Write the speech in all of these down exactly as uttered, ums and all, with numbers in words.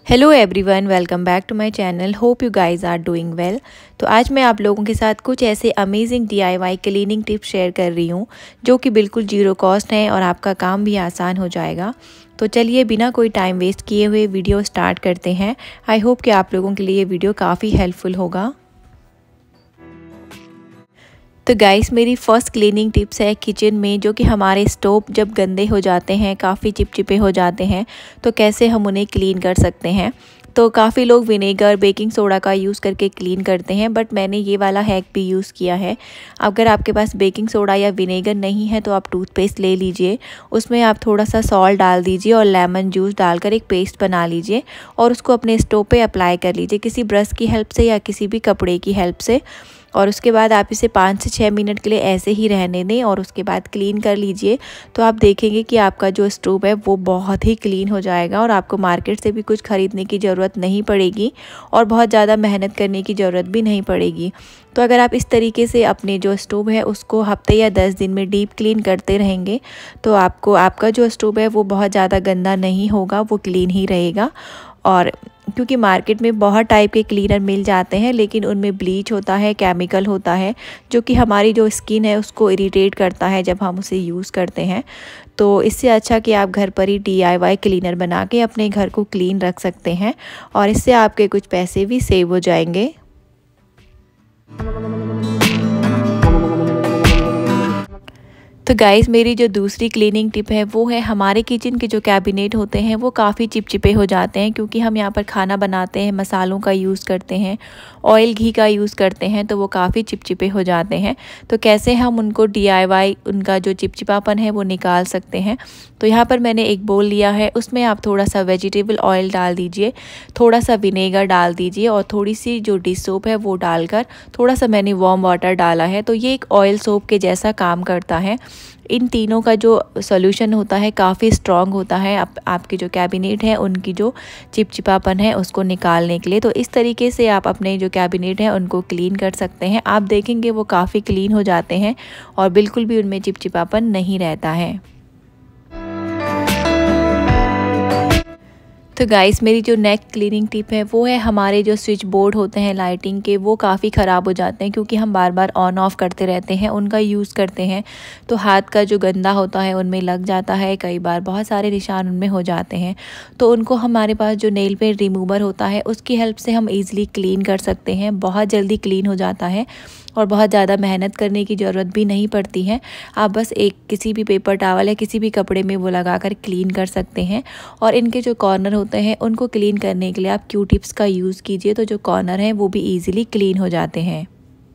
Hello everyone, welcome back to my channel. Hope you guys are doing well. तो आज मैं आप लोगों के साथ कुछ ऐसे amazing DIY cleaning tips share कर रही हूँ जो कि बिल्कुल जीरो कॉस्ट हैं और आपका काम भी आसान हो जाएगा। तो चलिए बिना कोई टाइम वेस्ट किए हुए वीडियो स्टार्ट करते हैं। आई होप कि आप लोगों के लिए ये वीडियो काफ़ी हेल्पफुल होगा। तो गाइस, मेरी फ़र्स्ट क्लीनिंग टिप्स है किचन में, जो कि हमारे स्टोव जब गंदे हो जाते हैं, काफ़ी चिपचिपे हो जाते हैं, तो कैसे हम उन्हें क्लीन कर सकते हैं। तो काफ़ी लोग विनेगर, बेकिंग सोडा का यूज़ करके क्लीन करते हैं, बट मैंने ये वाला हैक भी यूज़ किया है। अगर आपके पास बेकिंग सोडा या विनेगर नहीं है तो आप टूथपेस्ट ले लीजिए, उसमें आप थोड़ा सा सॉल्ट डाल दीजिए और लेमन जूस डालकर एक पेस्ट बना लीजिए और उसको अपने स्टोव पे अप्लाई कर लीजिए किसी ब्रश की हेल्प से या किसी भी कपड़े की हेल्प से। और उसके बाद आप इसे पाँच से छः मिनट के लिए ऐसे ही रहने दें और उसके बाद क्लीन कर लीजिए। तो आप देखेंगे कि आपका जो स्टोव है वो बहुत ही क्लीन हो जाएगा और आपको मार्केट से भी कुछ ख़रीदने की ज़रूरत नहीं पड़ेगी और बहुत ज़्यादा मेहनत करने की ज़रूरत भी नहीं पड़ेगी। तो अगर आप इस तरीके से अपने जो स्टोव है उसको हफ्ते या दस दिन में डीप क्लीन करते रहेंगे तो आपको आपका जो स्टोव है वो बहुत ज़्यादा गंदा नहीं होगा, वो क्लीन ही रहेगा। और क्योंकि मार्केट में बहुत टाइप के क्लीनर मिल जाते हैं, लेकिन उनमें ब्लीच होता है, केमिकल होता है, जो कि हमारी जो स्किन है उसको इरिटेट करता है जब हम उसे यूज़ करते हैं। तो इससे अच्छा कि आप घर पर ही डीआईवाई क्लीनर बना के अपने घर को क्लीन रख सकते हैं और इससे आपके कुछ पैसे भी सेव हो जाएंगे। तो गाइज़, मेरी जो दूसरी क्लीनिंग टिप है वो है, हमारे किचन के जो कैबिनेट होते हैं वो काफ़ी चिपचिपे हो जाते हैं, क्योंकि हम यहाँ पर खाना बनाते हैं, मसालों का यूज़ करते हैं, ऑयल घी का यूज़ करते हैं, तो वो काफ़ी चिपचिपे हो जाते हैं। तो कैसे हम उनको डीआईवाई उनका जो चिपचिपापन है वो निकाल सकते हैं। तो यहाँ पर मैंने एक बोल लिया है, उसमें आप थोड़ा सा वेजिटेबल ऑयल डाल दीजिए, थोड़ा सा विनेगर डाल दीजिए और थोड़ी सी जो डिश सोप है वो डालकर थोड़ा सा मैंने वार्म वाटर डाला है। तो ये एक ऑयल सोप के जैसा काम करता है। इन तीनों का जो सॉल्यूशन होता है काफ़ी स्ट्रॉन्ग होता है आप, आपके जो कैबिनेट है उनकी जो चिपचिपापन है उसको निकालने के लिए। तो इस तरीके से आप अपने जो कैबिनेट है उनको क्लीन कर सकते हैं। आप देखेंगे वो काफ़ी क्लीन हो जाते हैं और बिल्कुल भी उनमें चिपचिपापन नहीं रहता है। तो गाइस, मेरी जो नेक्स्ट क्लीनिंग टिप है वो है, हमारे जो स्विच बोर्ड होते हैं लाइटिंग के वो काफ़ी ख़राब हो जाते हैं, क्योंकि हम बार बार ऑन ऑफ करते रहते हैं, उनका यूज़ करते हैं, तो हाथ का जो गंदा होता है उनमें लग जाता है, कई बार बहुत सारे निशान उनमें हो जाते हैं। तो उनको हमारे पास जो नेल पेंट रिमूवर होता है उसकी हेल्प से हम ईज़िली क्लीन कर सकते हैं। बहुत जल्दी क्लीन हो जाता है और बहुत ज़्यादा मेहनत करने की ज़रूरत भी नहीं पड़ती है। आप बस एक किसी भी पेपर टॉवल या किसी भी कपड़े में वो लगाकर क्लीन कर सकते हैं। और इनके जो कॉर्नर होते हैं उनको क्लीन करने के लिए आप क्यू टिप्स का यूज़ कीजिए, तो जो कॉर्नर हैं वो भी ईज़िली क्लीन हो जाते हैं।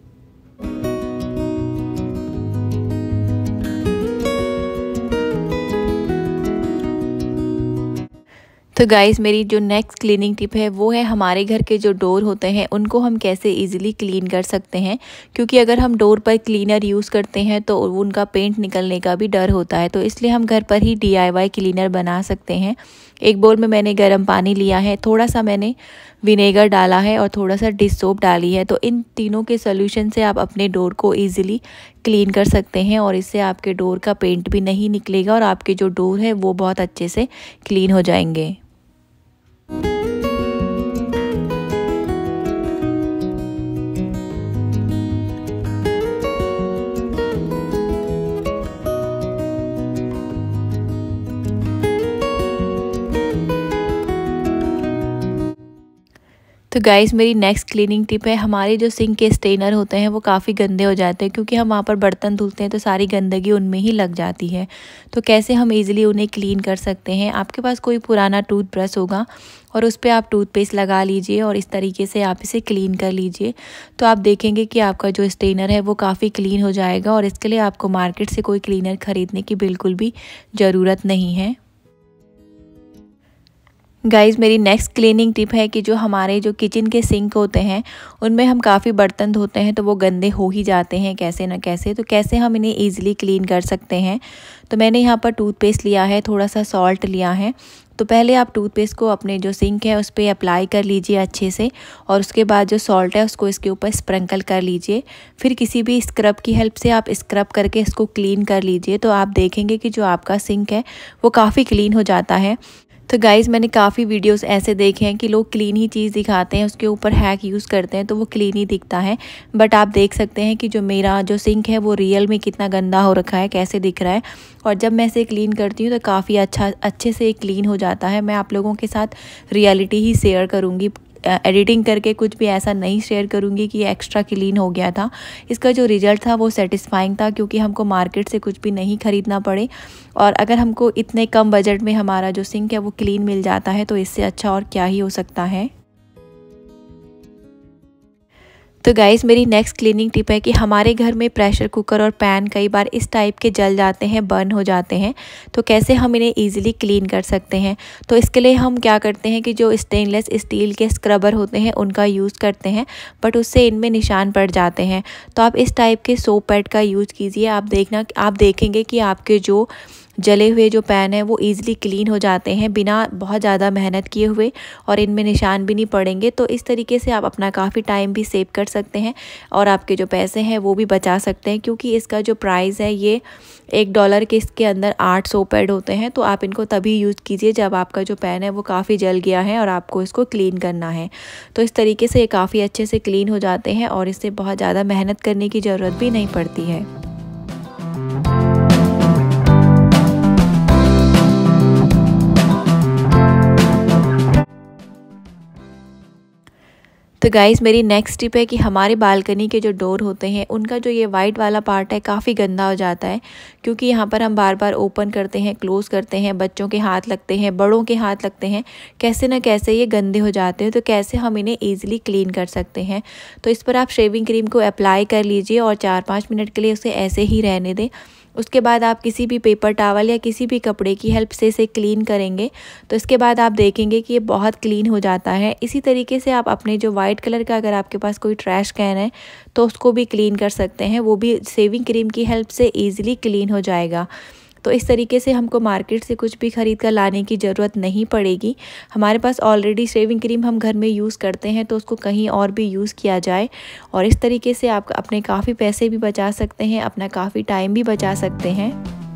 तो गाइज़, मेरी जो नेक्स्ट क्लीनिंग टिप है वो है, हमारे घर के जो डोर होते हैं उनको हम कैसे इजीली क्लीन कर सकते हैं, क्योंकि अगर हम डोर पर क्लीनर यूज़ करते हैं तो उनका पेंट निकलने का भी डर होता है। तो इसलिए हम घर पर ही डीआईवाई क्लीनर बना सकते हैं। एक बोल में मैंने गर्म पानी लिया है, थोड़ा सा मैंने विनेगर डाला है और थोड़ा सा डिश सोप डाली है। तो इन तीनों के सोल्यूशन से आप अपने डोर को ईज़िली क्लीन कर सकते हैं और इससे आपके डोर का पेंट भी नहीं निकलेगा और आपके जो डोर है वो बहुत अच्छे से क्लीन हो जाएंगे। तो गाइज़, मेरी नेक्स्ट क्लीनिंग टिप है, हमारे जो सिंक के स्टेनर होते हैं वो काफ़ी गंदे हो जाते हैं, क्योंकि हम वहाँ पर बर्तन धुलते हैं तो सारी गंदगी उनमें ही लग जाती है। तो कैसे हम इजीली उन्हें क्लीन कर सकते हैं। आपके पास कोई पुराना टूथब्रश होगा और उस पर आप टूथपेस्ट लगा लीजिए और इस तरीके से आप इसे क्लीन कर लीजिए। तो आप देखेंगे कि आपका जो स्टेनर है वो काफ़ी क्लीन हो जाएगा और इसके लिए आपको मार्केट से कोई क्लीनर ख़रीदने की बिल्कुल भी ज़रूरत नहीं है। गाइज़, मेरी नेक्स्ट क्लीनिंग टिप है कि जो हमारे जो किचन के सिंक होते हैं उनमें हम काफ़ी बर्तन धोते हैं तो वो गंदे हो ही जाते हैं कैसे न कैसे। तो कैसे हम इन्हें ईज़िली क्लीन कर सकते हैं। तो मैंने यहाँ पर टूथपेस्ट लिया है, थोड़ा सा सॉल्ट लिया है। तो पहले आप टूथपेस्ट को अपने जो सिंक है उस पर अप्लाई कर लीजिए अच्छे से और उसके बाद जो सॉल्ट है उसको इसके ऊपर स्प्रिंकल कर लीजिए। फिर किसी भी स्क्रब की हेल्प से आप स्क्रब करके इसको क्लीन कर लीजिए। तो आप देखेंगे कि जो आपका सिंक है वो काफ़ी क्लीन हो जाता है। तो गाइज़ मैंने काफ़ी वीडियोस ऐसे देखे हैं कि लोग क्लीन ही चीज़ दिखाते हैं, उसके ऊपर हैक यूज़ करते हैं तो वो क्लीन ही दिखता है। बट आप देख सकते हैं कि जो मेरा जो सिंक है वो रियल में कितना गंदा हो रखा है, कैसे दिख रहा है। और जब मैं इसे क्लीन करती हूँ तो काफ़ी अच्छा अच्छे से क्लीन हो जाता है। मैं आप लोगों के साथ रियलिटी ही शेयर करूँगी, एडिटिंग करके कुछ भी ऐसा नहीं शेयर करूँगी कि एक्स्ट्रा क्लीन हो गया था। इसका जो रिज़ल्ट था वो सेटिस्फाइंग था, क्योंकि हमको मार्केट से कुछ भी नहीं ख़रीदना पड़े। और अगर हमको इतने कम बजट में हमारा जो सिंक है वो क्लीन मिल जाता है तो इससे अच्छा और क्या ही हो सकता है। तो गाइज़ मेरी नेक्स्ट क्लीनिंग टिप है कि हमारे घर में प्रेशर कुकर और पैन कई बार इस टाइप के जल जाते हैं, बर्न हो जाते हैं। तो कैसे हम इन्हें ईज़िली क्लीन कर सकते हैं, तो इसके लिए हम क्या करते हैं कि जो स्टेनलेस स्टील के स्क्रबर होते हैं उनका यूज़ करते हैं, बट उससे इनमें निशान पड़ जाते हैं। तो आप इस टाइप के सोप पैड का यूज़ कीजिए। आप देखना आप देखेंगे कि आपके जो जले हुए जो पैन है वो ईज़िली क्लीन हो जाते हैं बिना बहुत ज़्यादा मेहनत किए हुए, और इनमें निशान भी नहीं पड़ेंगे। तो इस तरीके से आप अपना काफ़ी टाइम भी सेव कर सकते हैं और आपके जो पैसे हैं वो भी बचा सकते हैं, क्योंकि इसका जो प्राइस है ये एक डॉलर के इसके अंदर आठ सोप पैड होते हैं। तो आप इनको तभी यूज़ कीजिए जब आपका जो पैन है वो काफ़ी जल गया है और आपको इसको क्लीन करना है। तो इस तरीके से ये काफ़ी अच्छे से क्लीन हो जाते हैं और इससे बहुत ज़्यादा मेहनत करने की ज़रूरत भी नहीं पड़ती है। तो गाइज़ मेरी नेक्स्ट टिप है कि हमारे बालकनी के जो डोर होते हैं उनका जो ये वाइट वाला पार्ट है काफ़ी गंदा हो जाता है, क्योंकि यहाँ पर हम बार बार ओपन करते हैं, क्लोज़ करते हैं, बच्चों के हाथ लगते हैं, बड़ों के हाथ लगते हैं, कैसे ना कैसे ये गंदे हो जाते हैं। तो कैसे हम इन्हें ईज़िली क्लीन कर सकते हैं, तो इस पर आप शेविंग क्रीम को अप्लाई कर लीजिए और चार पाँच मिनट के लिए उसे ऐसे ही रहने दें। उसके बाद आप किसी भी पेपर टॉवल या किसी भी कपड़े की हेल्प से इसे क्लीन करेंगे तो इसके बाद आप देखेंगे कि ये बहुत क्लीन हो जाता है। इसी तरीके से आप अपने जो वाइट कलर का अगर आपके पास कोई ट्रैश कैन है तो उसको भी क्लीन कर सकते हैं, वो भी शेविंग क्रीम की हेल्प से ईज़िली क्लीन हो जाएगा। तो इस तरीके से हमको मार्केट से कुछ भी ख़रीद कर लाने की ज़रूरत नहीं पड़ेगी। हमारे पास ऑलरेडी शेविंग क्रीम हम घर में यूज़ करते हैं तो उसको कहीं और भी यूज़ किया जाए, और इस तरीके से आप अपने काफ़ी पैसे भी बचा सकते हैं, अपना काफ़ी टाइम भी बचा सकते हैं।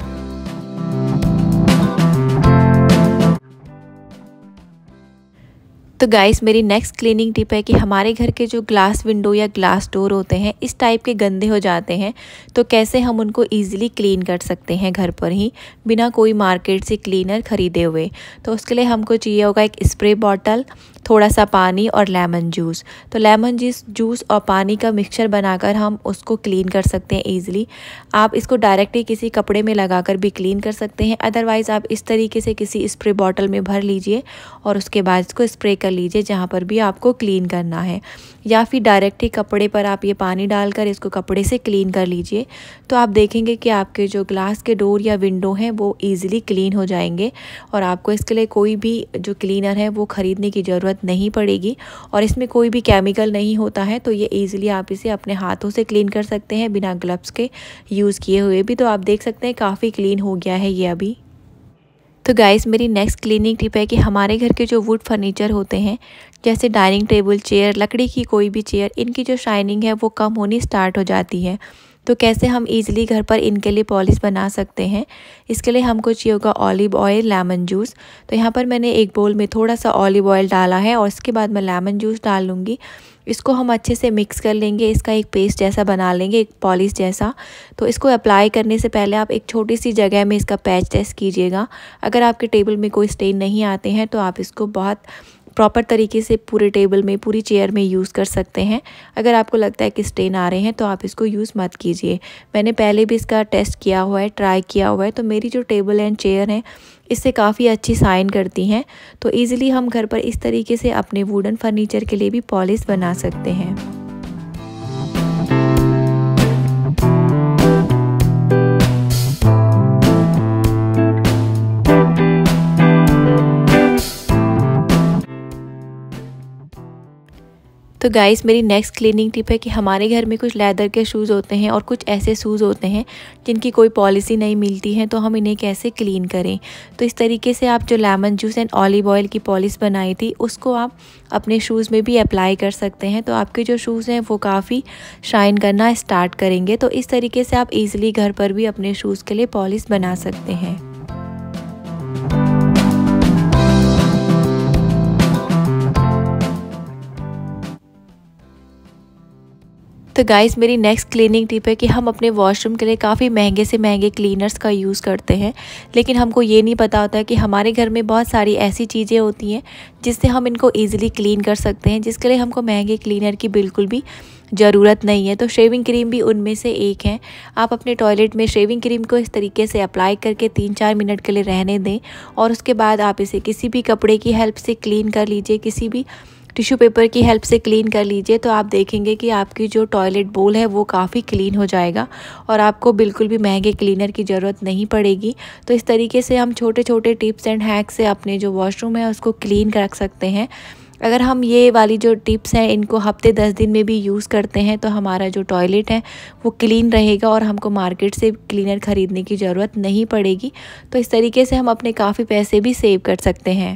तो गाइस मेरी नेक्स्ट क्लीनिंग टिप है कि हमारे घर के जो ग्लास विंडो या ग्लास डोर होते हैं इस टाइप के गंदे हो जाते हैं, तो कैसे हम उनको ईज़िली क्लीन कर सकते हैं घर पर ही बिना कोई मार्केट से क्लीनर ख़रीदे हुए। तो उसके लिए हमको चाहिए होगा एक स्प्रे बॉटल, थोड़ा सा पानी और लेमन जूस। तो लेमन जूस जूस और पानी का मिक्सचर बनाकर हम उसको क्लीन कर सकते हैं ईज़िली। आप इसको डायरेक्टली किसी कपड़े में लगाकर भी क्लीन कर सकते हैं, अदरवाइज़ आप इस तरीके से किसी स्प्रे बॉटल में भर लीजिए और उसके बाद इसको स्प्रे कर लीजिए जहाँ पर भी आपको क्लीन करना है, या फिर डायरेक्टली कपड़े पर आप ये पानी डालकर इसको कपड़े से क्लीन कर लीजिए। तो आप देखेंगे कि आपके जो ग्लास के डोर या विंडो हैं वो ईज़िली क्लीन हो जाएंगे और आपको इसके लिए कोई भी जो क्लीनर है वो ख़रीदने की ज़रूरत नहीं पड़ेगी। और इसमें कोई भी केमिकल नहीं होता है, तो ये ईज़िली आप इसे अपने हाथों से क्लीन कर सकते हैं बिना ग्लव्स के यूज़ किए हुए भी। तो आप देख सकते हैं काफ़ी क्लीन हो गया है ये अभी। तो गाइस मेरी नेक्स्ट क्लीनिंग टिप है कि हमारे घर के जो वुड फर्नीचर होते हैं जैसे डाइनिंग टेबल, चेयर, लकड़ी की कोई भी चेयर, इनकी जो शाइनिंग है वो कम होनी स्टार्ट हो जाती है। तो कैसे हम इजीली घर पर इनके लिए पॉलिश बना सकते हैं, इसके लिए हमको चाहिए होगा ऑलिव ऑयल, लेमन जूस। तो यहाँ पर मैंने एक बोल में थोड़ा सा ऑलिव ऑयल डाला है और इसके बाद मैं लेमन जूस डाल लूँगी। इसको हम अच्छे से मिक्स कर लेंगे, इसका एक पेस्ट जैसा बना लेंगे, एक पॉलिश जैसा। तो इसको अप्लाई करने से पहले आप एक छोटी सी जगह में इसका पैच टेस्ट कीजिएगा। अगर आपके टेबल में कोई स्टेन नहीं आते हैं तो आप इसको बहुत प्रॉपर तरीके से पूरे टेबल में, पूरी चेयर में यूज़ कर सकते हैं। अगर आपको लगता है कि स्टेन आ रहे हैं तो आप इसको यूज़ मत कीजिए। मैंने पहले भी इसका टेस्ट किया हुआ है, ट्राई किया हुआ है, तो मेरी जो टेबल एंड चेयर हैं इससे काफ़ी अच्छी शाइन करती हैं। तो ईज़िली हम घर पर इस तरीके से अपने वुडन फर्नीचर के लिए भी पॉलिश बना सकते हैं। तो गाइस मेरी नेक्स्ट क्लीनिंग टिप है कि हमारे घर में कुछ लेदर के शूज़ होते हैं और कुछ ऐसे शूज़ होते हैं जिनकी कोई पॉलिसी नहीं मिलती है, तो हम इन्हें कैसे क्लीन करें। तो इस तरीके से आप जो lemon juice and olive oil की पॉलिश बनाई थी उसको आप अपने शूज़ में भी अप्लाई कर सकते हैं। तो आपके जो शूज़ हैं वो काफ़ी शाइन करना स्टार्ट करेंगे। तो इस तरीके से आप ईज़िली घर पर भी अपने शूज़ के लिए पॉलिश बना सकते हैं। तो गाइस मेरी नेक्स्ट क्लीनिंग टिप है कि हम अपने वॉशरूम के लिए काफ़ी महंगे से महंगे क्लीनर्स का यूज़ करते हैं, लेकिन हमको ये नहीं पता होता है कि हमारे घर में बहुत सारी ऐसी चीज़ें होती हैं जिससे हम इनको ईज़िली क्लीन कर सकते हैं, जिसके लिए हमको महंगे क्लीनर की बिल्कुल भी ज़रूरत नहीं है। तो शेविंग क्रीम भी उनमें से एक है। आप अपने टॉयलेट में शेविंग क्रीम को इस तरीके से अप्लाई करके तीन चार मिनट के लिए रहने दें और उसके बाद आप इसे किसी भी कपड़े की हेल्प से क्लीन कर लीजिए, किसी भी टिश्यू पेपर की हेल्प से क्लीन कर लीजिए। तो आप देखेंगे कि आपकी जो टॉयलेट बोल है वो काफ़ी क्लीन हो जाएगा और आपको बिल्कुल भी महंगे क्लीनर की ज़रूरत नहीं पड़ेगी। तो इस तरीके से हम छोटे छोटे टिप्स एंड हैक्स से अपने जो वॉशरूम है उसको क्लीन रख सकते हैं। अगर हम ये वाली जो टिप्स हैं इनको हफ्ते दस दिन में भी यूज़ करते हैं तो हमारा जो टॉयलेट है वो क्लीन रहेगा और हमको मार्केट से क्लीनर ख़रीदने की ज़रूरत नहीं पड़ेगी। तो इस तरीके से हम अपने काफ़ी पैसे भी सेव कर सकते हैं।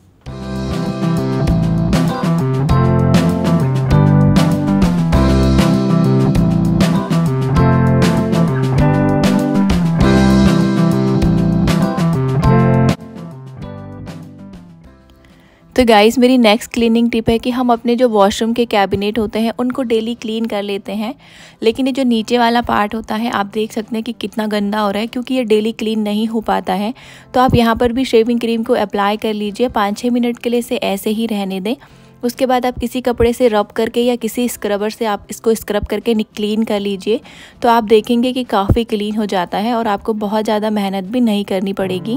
तो गाइस मेरी नेक्स्ट क्लीनिंग टिप है कि हम अपने जो वॉशरूम के कैबिनेट होते हैं उनको डेली क्लीन कर लेते हैं, लेकिन ये जो नीचे वाला पार्ट होता है आप देख सकते हैं कि कितना गंदा हो रहा है क्योंकि ये डेली क्लीन नहीं हो पाता है। तो आप यहाँ पर भी शेविंग क्रीम को अप्लाई कर लीजिए, पाँच छः मिनट के लिए इसे ऐसे ही रहने दें। उसके बाद आप किसी कपड़े से रब करके या किसी स्क्रबर से आप इसको स्क्रब करके क्लीन कर लीजिए। तो आप देखेंगे कि काफ़ी क्लीन हो जाता है और आपको बहुत ज़्यादा मेहनत भी नहीं करनी पड़ेगी।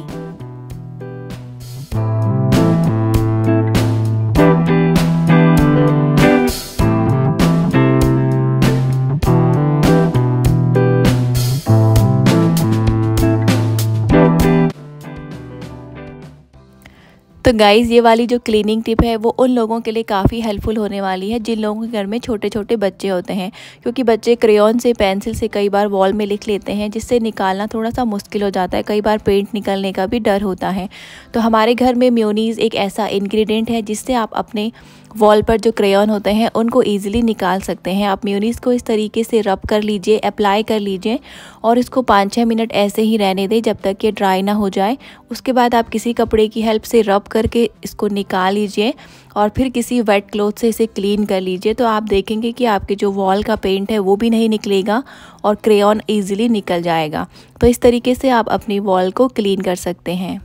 तो गाइज़ ये वाली जो क्लीनिंग टिप है वो उन लोगों के लिए काफ़ी हेल्पफुल होने वाली है जिन लोगों के घर में छोटे छोटे बच्चे होते हैं, क्योंकि बच्चे क्रेयॉन से पेंसिल से कई बार वॉल में लिख लेते हैं जिससे निकालना थोड़ा सा मुश्किल हो जाता है, कई बार पेंट निकलने का भी डर होता है। तो हमारे घर में मेयोनीज़ एक ऐसा इंग्रेडिएंट है जिससे आप अपने वॉल पर जो क्रेयॉन होते हैं उनको ईजिली निकाल सकते हैं। आप मेयोनीज़ को इस तरीके से रब कर लीजिए, अप्लाई कर लीजिए और इसको पाँच छः मिनट ऐसे ही रहने दें जब तक ये ड्राई ना हो जाए। उसके बाद आप किसी कपड़े की हेल्प से रब करके इसको निकाल लीजिए और फिर किसी वेट क्लॉथ से इसे क्लीन कर लीजिए। तो आप देखेंगे कि आपके जो वॉल का पेंट है वो भी नहीं निकलेगा और क्रेयॉन ईजिली निकल जाएगा। तो इस तरीके से आप अपनी वॉल को क्लीन कर सकते हैं।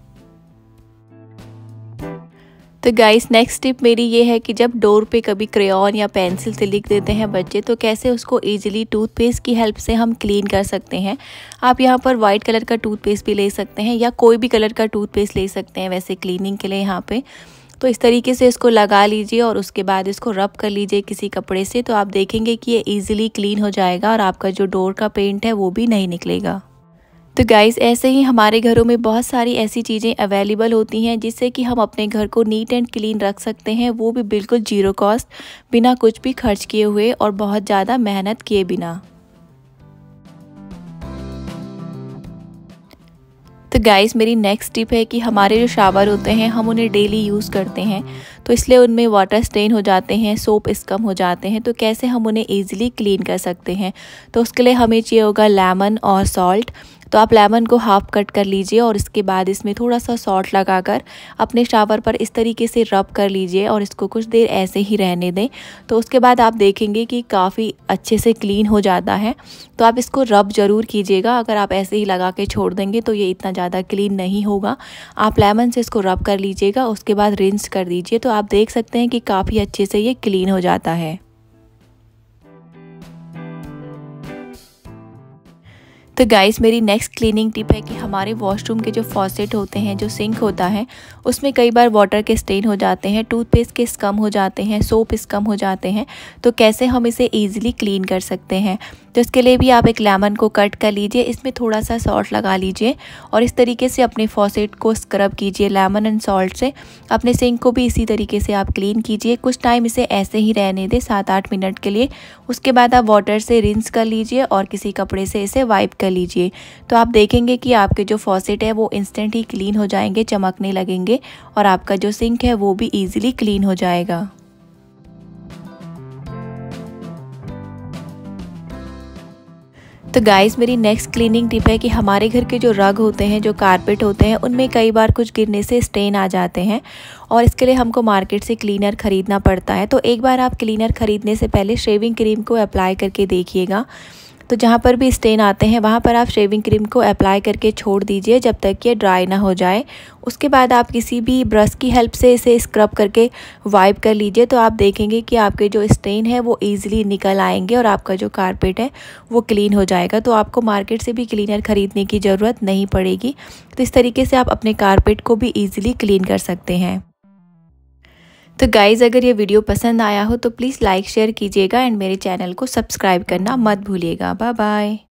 तो गाइस नेक्स्ट टिप मेरी ये है कि जब डोर पे कभी क्रेयॉन या पेंसिल से लिख देते हैं बच्चे तो कैसे उसको इजीली टूथपेस्ट की हेल्प से हम क्लीन कर सकते हैं। आप यहाँ पर वाइट कलर का टूथपेस्ट भी ले सकते हैं या कोई भी कलर का टूथपेस्ट ले सकते हैं वैसे क्लीनिंग के लिए यहाँ पे। तो इस तरीके से इसको लगा लीजिए और उसके बाद इसको रब कर लीजिए किसी कपड़े से। तो आप देखेंगे कि ये ईजिली क्लीन हो जाएगा और आपका जो डोर का पेंट है वो भी नहीं निकलेगा। तो गाइस ऐसे ही हमारे घरों में बहुत सारी ऐसी चीज़ें अवेलेबल होती हैं जिससे कि हम अपने घर को नीट एंड क्लीन रख सकते हैं, वो भी बिल्कुल जीरो कॉस्ट, बिना कुछ भी खर्च किए हुए और बहुत ज़्यादा मेहनत किए बिना। तो गाइस मेरी नेक्स्ट टिप है कि हमारे जो शावर होते हैं हम उन्हें डेली यूज़ करते हैं तो इसलिए उनमें वाटर स्टेन हो जाते हैं, सोप स्कम हो जाते हैं। तो कैसे हम उन्हें ईजिली क्लीन कर सकते हैं, तो उसके लिए हमें चाहिए होगा लेमन और सॉल्ट। तो आप लेमन को हाफ कट कर लीजिए और इसके बाद इसमें थोड़ा सा सॉल्ट लगाकर अपने शावर पर इस तरीके से रब कर लीजिए और इसको कुछ देर ऐसे ही रहने दें। तो उसके बाद आप देखेंगे कि काफ़ी अच्छे से क्लीन हो जाता है। तो आप इसको रब ज़रूर कीजिएगा, अगर आप ऐसे ही लगा के छोड़ देंगे तो ये इतना ज़्यादा क्लीन नहीं होगा। आप लेमन से इसको रब कर लीजिएगा, उसके बाद रिंस कर दीजिए। तो आप देख सकते हैं कि काफ़ी अच्छे से ये क्लीन हो जाता है। तो गाइस मेरी नेक्स्ट क्लीनिंग टिप है कि हमारे वॉशरूम के जो फॉसेट होते हैं, जो सिंक होता है, उसमें कई बार वाटर के स्टेन हो जाते हैं, टूथपेस्ट के स्कम हो जाते हैं, सोप स्कम हो जाते हैं। तो कैसे हम इसे ईजिली क्लीन कर सकते हैं, तो इसके लिए भी आप एक लेमन को कट कर लीजिए, इसमें थोड़ा सा सॉल्ट लगा लीजिए और इस तरीके से अपने फॉसेट को स्क्रब कीजिए लेमन एंड सॉल्ट से। अपने सिंक को भी इसी तरीके से आप क्लीन कीजिए, कुछ टाइम इसे ऐसे ही रहने दें, सात आठ मिनट के लिए। उसके बाद आप वाटर से रिंस कर लीजिए और किसी कपड़े से इसे वाइप कर लीजिए। तो आप देखेंगे कि आपके जो फॉसेट है वो इंस्टेंट ही क्लीन हो जाएंगे, चमकने लगेंगे और आपका जो सिंक है वो भी ईजिली क्लीन हो जाएगा। तो गाइस मेरी नेक्स्ट क्लीनिंग टिप है कि हमारे घर के जो रग होते हैं, जो कारपेट होते हैं, उनमें कई बार कुछ गिरने से स्टेन आ जाते हैं और इसके लिए हमको मार्केट से क्लीनर ख़रीदना पड़ता है। तो एक बार आप क्लीनर ख़रीदने से पहले शेविंग क्रीम को अप्लाई करके देखिएगा। तो जहाँ पर भी स्टेन आते हैं वहाँ पर आप शेविंग क्रीम को अप्लाई करके छोड़ दीजिए जब तक ये ड्राई ना हो जाए। उसके बाद आप किसी भी ब्रश की हेल्प से इसे स्क्रब करके वाइप कर लीजिए। तो आप देखेंगे कि आपके जो स्टेन है वो ईज़िली निकल आएंगे और आपका जो कारपेट है वो क्लीन हो जाएगा। तो आपको मार्केट से भी क्लीनर ख़रीदने की ज़रूरत नहीं पड़ेगी। तो इस तरीके से आप अपने कारपेट को भी ईज़िली क्लीन कर सकते हैं। तो गाइज़ अगर ये वीडियो पसंद आया हो तो प्लीज़ लाइक शेयर कीजिएगा एंड मेरे चैनल को सब्सक्राइब करना मत भूलिएगा। Bye bye.